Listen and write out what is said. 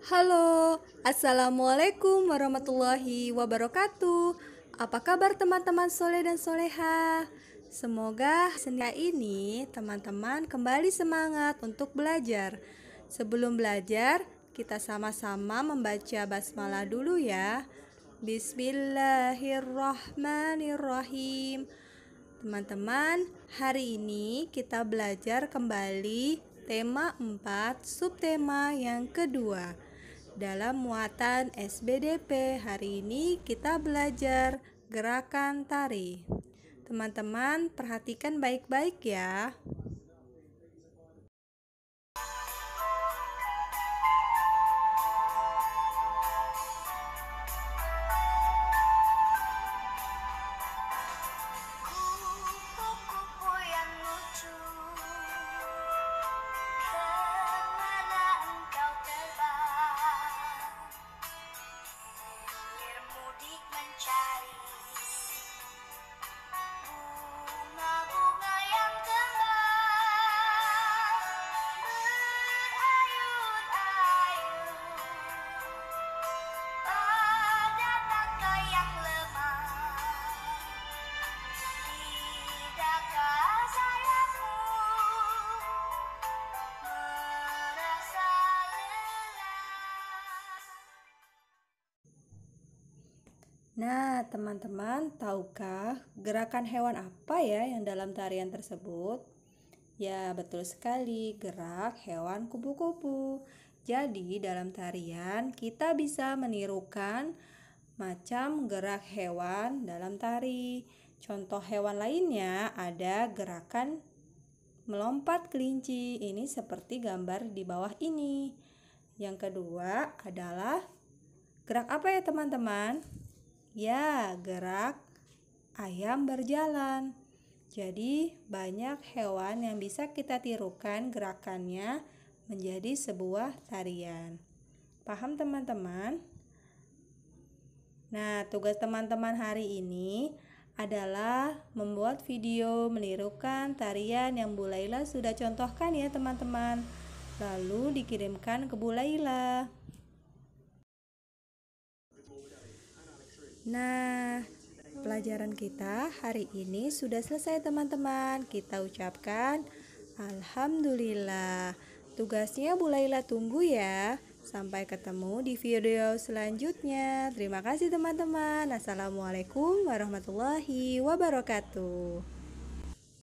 Halo, Assalamualaikum warahmatullahi wabarakatuh. Apa kabar teman-teman soleh dan soleha? Semoga senin ini teman-teman kembali semangat untuk belajar. Sebelum belajar, kita sama-sama membaca basmalah dulu ya. Bismillahirrahmanirrahim. Teman-teman, hari ini kita belajar kembali tema 4, subtema yang kedua. Dalam muatan SBDP, hari ini kita belajar gerakan tari. Teman-teman, perhatikan baik-baik ya. Kupu-kupu yang lucu, kemana engkau terbang? Hilir mudik mencari bunga-bunga yang kembang, berayun-ayun pada tangkai yang lemah. Tidakkah sayapmu merasa lelah? Nah, teman-teman, tahukah gerakan hewan apa ya yang dalam tarian tersebut? Ya, betul sekali, gerak hewan kupu-kupu. Jadi, dalam tarian kita bisa menirukan macam gerak hewan dalam tari. Contoh hewan lainnya ada gerakan melompat kelinci. Ini seperti gambar di bawah ini. Yang kedua adalah gerak apa ya teman-teman? Ya, gerak ayam berjalan. Jadi, banyak hewan yang bisa kita tirukan gerakannya menjadi sebuah tarian. Paham teman-teman? Nah, tugas teman-teman hari ini adalah membuat video menirukan tarian yang Bu Laila sudah contohkan ya teman-teman. Lalu dikirimkan ke Bu Laila. Nah, pelajaran kita hari ini sudah selesai teman-teman. Kita ucapkan Alhamdulillah. Tugasnya Bu Laila tunggu ya. Sampai ketemu di video selanjutnya. Terima kasih teman-teman. Assalamualaikum warahmatullahi wabarakatuh.